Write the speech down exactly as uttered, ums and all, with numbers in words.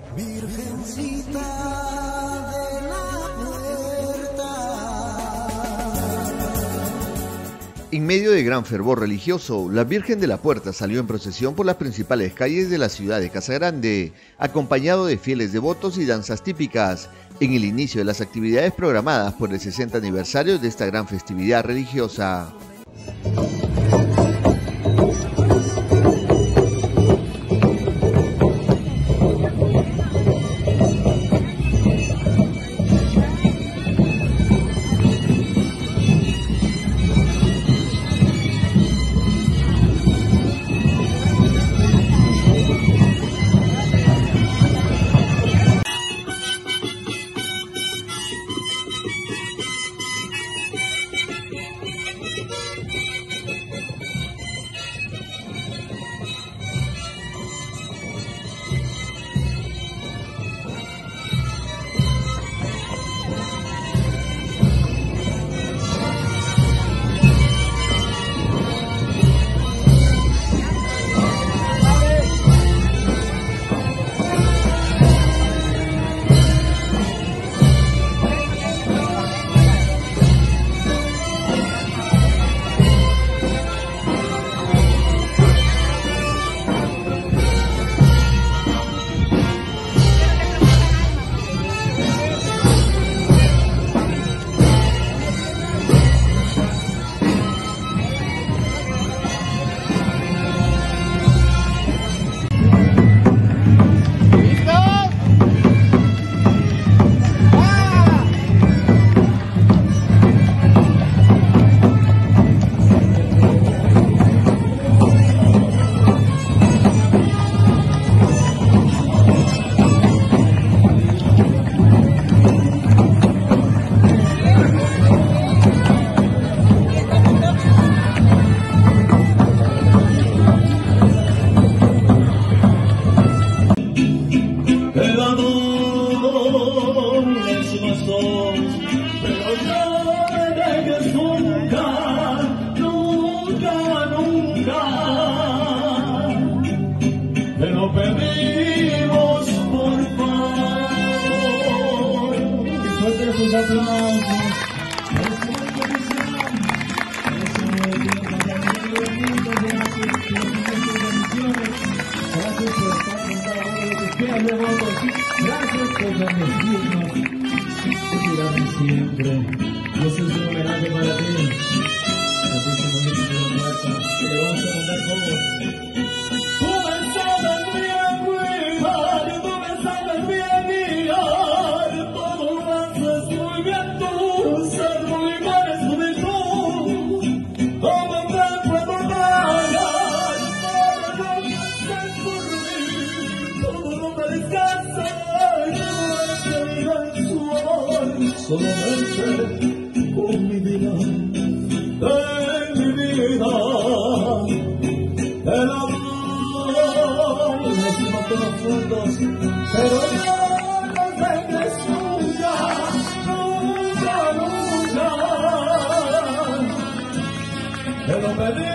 Virgencita de la Puerta. En medio de gran fervor religioso, la Virgen de la Puerta salió en procesión por las principales calles de la ciudad de Casagrande, acompañado de fieles devotos y danzas típicas, en el inicio de las actividades programadas por el sesenta aniversario de esta gran festividad religiosa. Pero pedimos por favor que suelten sus aplausos. Gracias por estar con cada uno de los que han llegado aquí. Gracias por bendecirnos y cuidarnos siempre. Y ese es un homenaje para ti. Santísimo Virgen de la Puerta. Que le vamos a mandar todos. Solamente con mi vida, en mi vida, el amor nos mató juntos, pero no nos dejes nunca, nunca, nunca, te lo pedí.